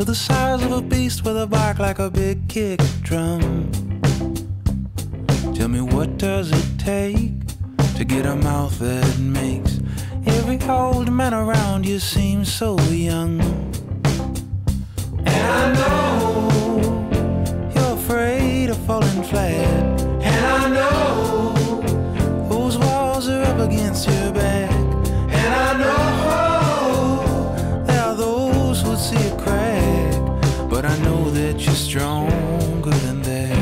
the size of a beast with a bark like a big kick drum. Tell me, what does it take to get a mouth that makes every old man around you seem so young? And I know you're afraid of falling flat, and I know those walls are up against your back, and I know there are those who'd see a crack, but I know that you're stronger than that.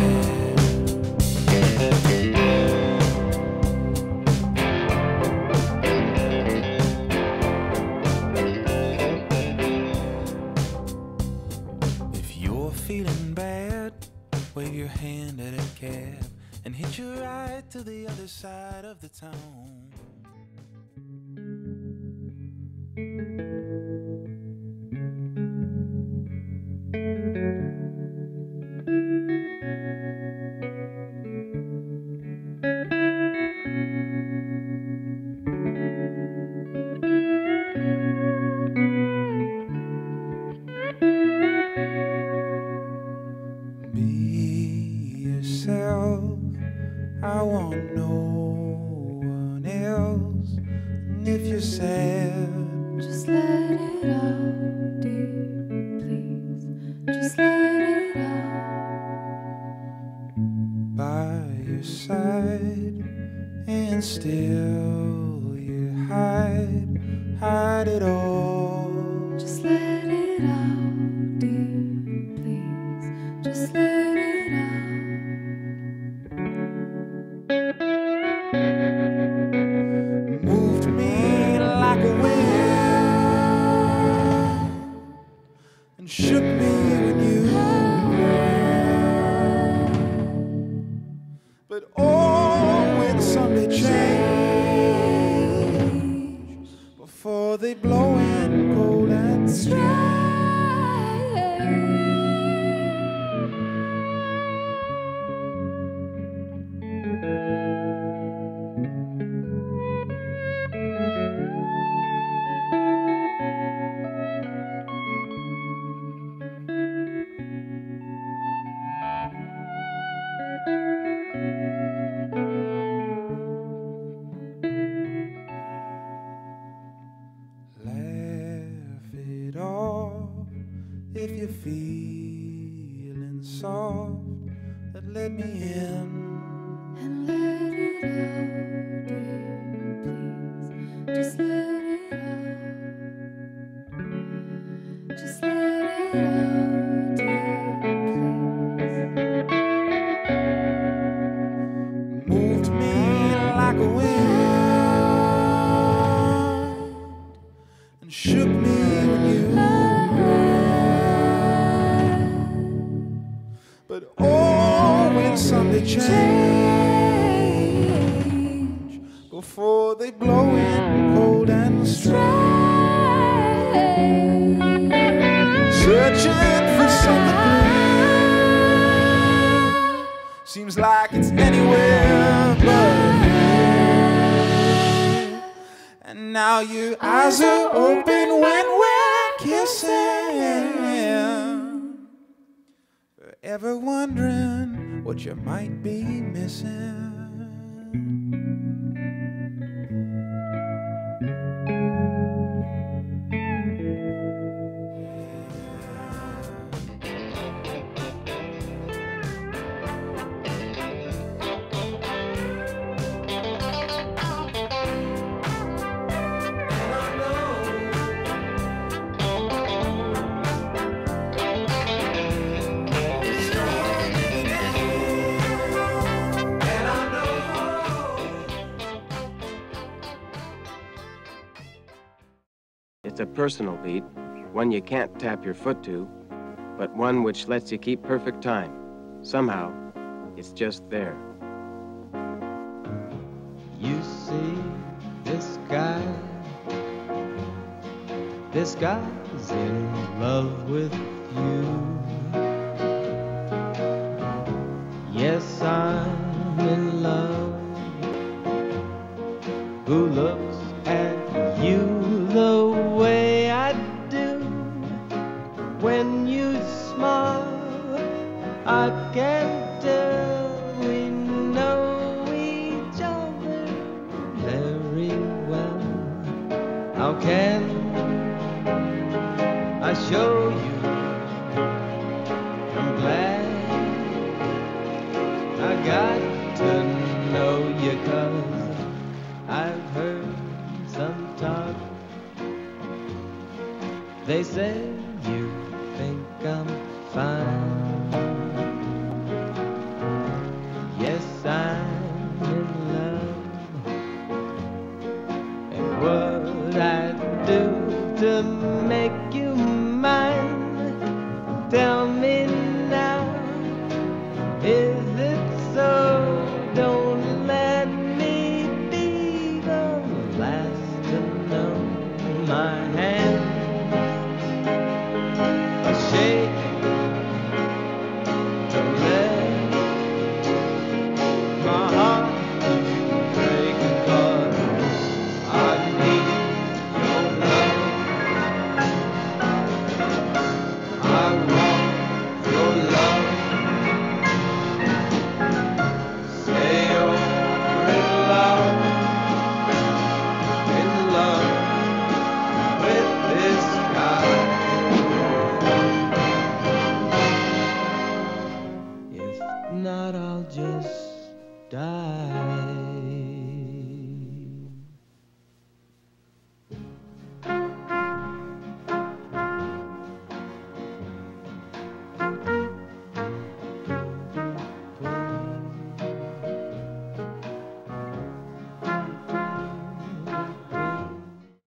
Feeling bad, wave your hand at a cab and hitch a ride to the other side of the town. I want no one else. And if you're sad, just let it out, dear, please. Just let it out. By your side, and still you hide it all. Just let it out, dear, please. Just let it out. Moved me like a wind and shook me when you, but oh, when someday change before they blow in cold and strange. If you're feeling soft, then let me in. And let it out, dear, please. Just let it out. Just let it out, dear, please. Moved me like a wind and shook me when you, but oh, when someday change before they blow in cold and strange. Searching for something new seems like it's anywhere but here. And now your eyes are open when we're kissing, ever wondering what you might be missing. It's a personal beat, one you can't tap your foot to, but one which lets you keep perfect time. Somehow, it's just there. You see, this guy's in love with you. Yes, I'm in love. Who looks at you the way I do when you can I show you? I'm glad I got to know you, 'cause I've heard some talk. They say you think I'm fine.